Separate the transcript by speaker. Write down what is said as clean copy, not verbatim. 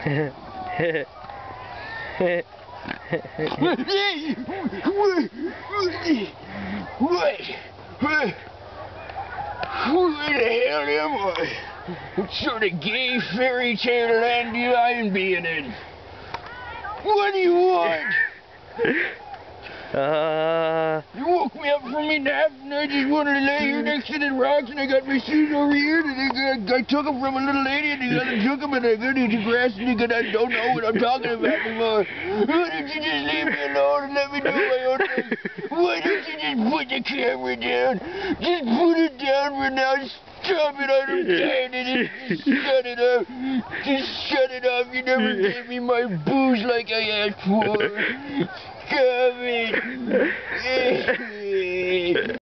Speaker 1: Where the hell am I? What sort of gay fairy tale land do I being in? What do you want? You woke me up from my nap and I just wanted to lay here next to the rocks and I got my shoes over here and I took them from a little lady and the other took them and I got into grass and I don't know what I'm talking about anymore. Why don't you just leave me alone and let me do my own thing? Why don't you just put the camera down? Just put it down for now. Stop it, I'm tired of it. Just shut it up. Just shut it off. You never gave me my booze like I asked for. Stop it.